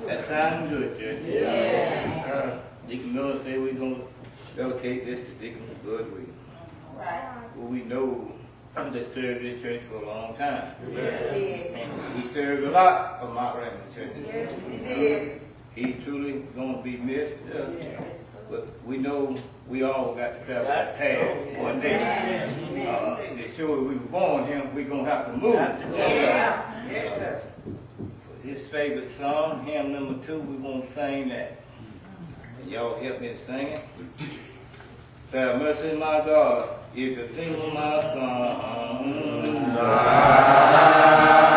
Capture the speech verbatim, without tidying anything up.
That sounds good, church. Yeah. Uh, Deacon Miller said we're going to dedicate this to Deacon Goodwin. Right. Well, we know that served this church for a long time. Yes, he is. And he served a lot of Mount Raymond churches. Yes, he did. He's truly going to be missed. Uh, Yes. But we know we all got to travel that path one day. Uh, to show we were born here, we're going to have to move. Yeah. Yes, sir. His favorite song, hymn number two, we're going to sing that. And y'all help me to sing it. Have mercy, my God, is the thing of my son.